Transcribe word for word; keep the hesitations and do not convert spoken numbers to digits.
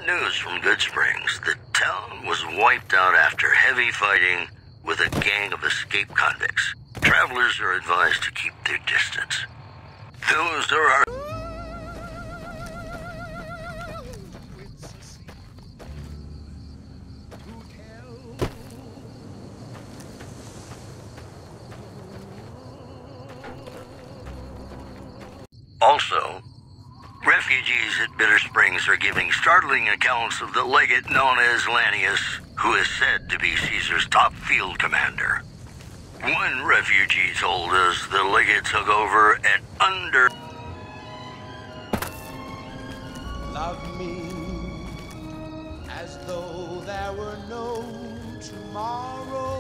got news from Good Springs. The town was wiped out after heavy fighting with a gang of escaped convicts. Travelers are advised to keep their distance. Those are our... Also, refugees at Bitter Springs are giving startling accounts of the legate known as Lanius, who is said to be Caesar's top field commander. One refugee told us the legate took over at under... Love me as though there were no tomorrow.